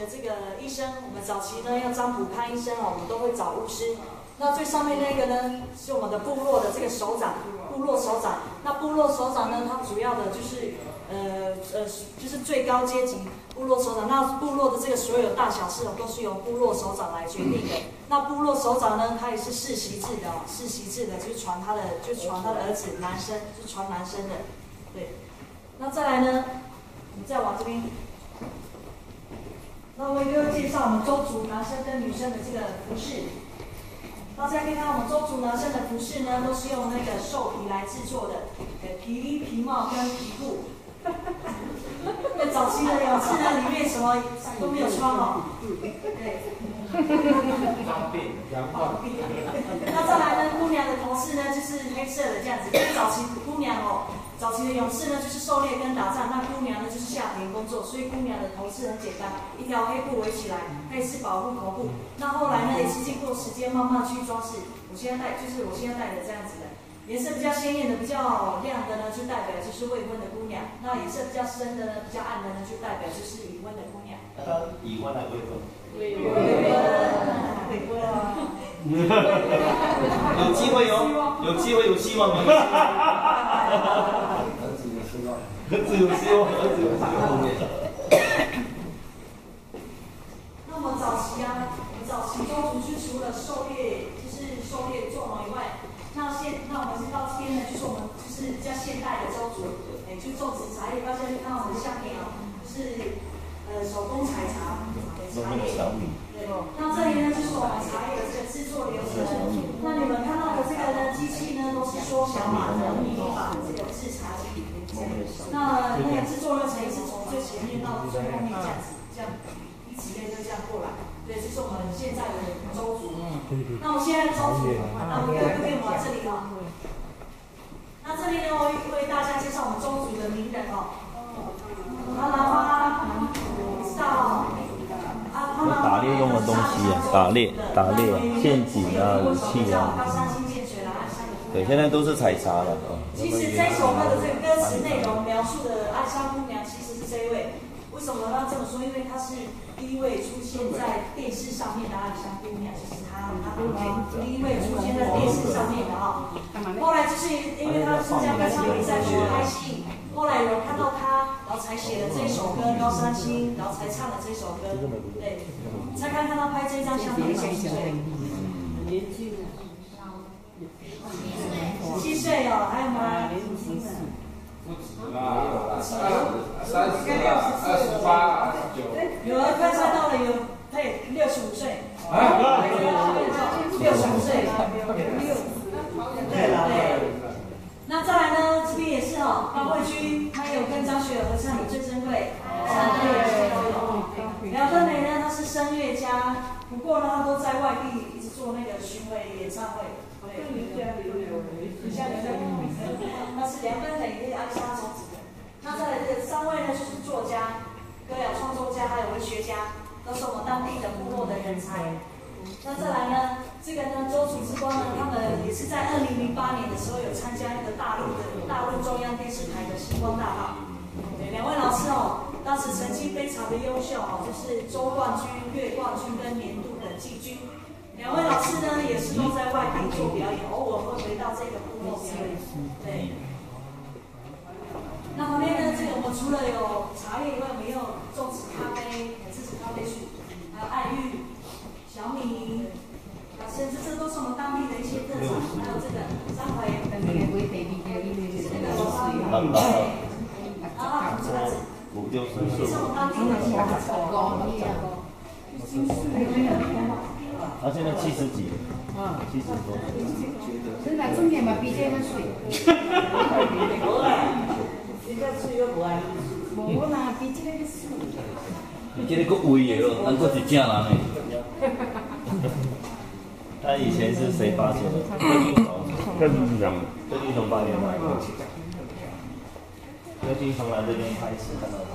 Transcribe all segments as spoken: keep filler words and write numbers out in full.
这个医生，我们早期呢要占卜看医生哦，我们都会找巫师。那最上面那个呢，是我们的部落的这个首长，部落首长。那部落首长呢，他主要的就是呃呃，就是最高阶级部落首长。那部落的这个所有大小事哦，都是由部落首长来决定的。那部落首长呢，他也是世袭制的哦，世袭制的就是传他的，就是传他的儿子男生，是传男生的。对。那再来呢，我们再往这边。那我们就会介绍我们周族男生跟女生的这个服饰。大家可以看到，我们周族男生的服饰呢，都是用那个兽皮来制作的，呃，皮衣、皮帽跟皮裤。那早期的勇士呢，里面什么都没有穿哦。对。 方便， 方便。那再来呢，姑娘的头饰呢，就是黑色的这样子。因为早期姑娘哦。早期的勇士呢，就是狩猎跟打仗；那姑娘呢，就是下田工作。所以姑娘的头饰很简单，一条黑布围起来，它也是保护头部。那后来呢，也是经过时间慢慢去装饰。我现在戴，就是我现在戴的这样子的，颜色比较鲜艳的、比较亮的呢，就代表就是未婚的姑娘；那颜色比较深的呢、比较暗的呢，就代表就是已婚的姑娘。 他已婚还未婚？ 未婚，未婚啊！ 有机会哦，有机会，有希望，有希望。儿子有希望，儿子有希望，儿子有希望。 那我们早期啊，我们早期周族是除了狩猎，就是狩猎做农以外，那现那我们是到这边呢，就是我们就是比较现代的周族，哎，就种植茶叶。大家看我们下面啊，就是呃手工采茶，茶叶。对，那这里呢就是我们茶叶的这个制作流程。那你们看到的这个呢，机器呢都是缩小版的迷你版的这个制茶机。那那个制作流程也是从最前面到最后面这样子，这样一直类就这样过来。对，这是我们现在的周族。那我们现在周族，那我们右边我这里哦。那这里呢，我为大家介绍我们周族的名人哦。阿拉巴，到。 打猎用的东西啊，打猎、打猎、陷阱啊、武器啊。对，现在都是采茶了。 其实这首歌的这个歌词内容描述的暗香姑娘，其实是这一位。为什么要这么说？因为她是第一位出现在电视上面的暗香姑娘，就是她，她第一位出现在电视上面的啊。后来就是因为她参加歌唱比赛受拍戏。后来有人看到他，然后才写了这首歌《高山青》，然后才唱了这首歌。对，才看看他拍这张相片几岁？十七岁哦，还有吗？ 不止啦，三十啦，二十八、二十九。 有人快猜到了，有对，六十五岁。啊？六十五岁。对对。那再来呢，这边也是哦，高慧君，她有跟张学友合唱《你最珍贵》，三对也是都有。梁敦美呢，她是声乐家，不过呢，她都在外地一直做那个巡回演唱会。对，你家留有，你家留在公民生，她是梁敦美跟安莎种子的。那再来这三位呢，就是作家、歌谣创作家，还有文学家，都是我们当地的部落的人才。那再来呢，这个呢，周楚之光呢，他们也是在二零零八年的时候有参加那个大陆的大陆中央电视台的星光大道。对，两位老师哦，当时成绩非常的优秀哦，就是周冠军、月冠军跟年度的季军。两位老师呢，也是都在外地做表演，偶尔会回到这个部落表演。对。那旁边呢，这个我们除了有茶叶以外，我们也有种植咖啡、自制咖啡树，还有爱玉。小米，啊，甚至这都是我们当地的一些特产，还有这个三回，这个罗沙鱼，对，然后这个五六十也是我们当地的特产。 他现在七十几，啊，七十多。 真的，重点嘛，比这个水。 无啦，比这水又无爱。 无啦，比这个水。 你这个够威的哦，难怪是正人呢。他以前是谁发现的？柯金雄，柯金雄发现的。柯金雄来这边拍戏，看到他。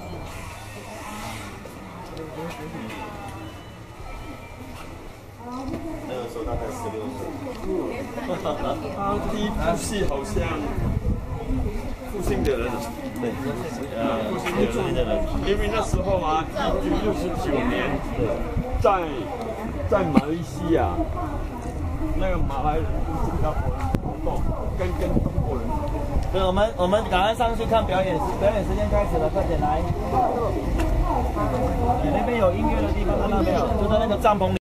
那个时候大概十六岁。 啊，第一部戏好像。 复兴的人， 对，呃， 复兴的人，因为那时候啊，一九六九年，在在马来西亚，那个马来人跟新加坡人活动，跟跟中国人。 对，我们我们赶快上去看表演，表演时间开始了，快点来。那边有音乐的地方看到没有？就在那个帐篷里。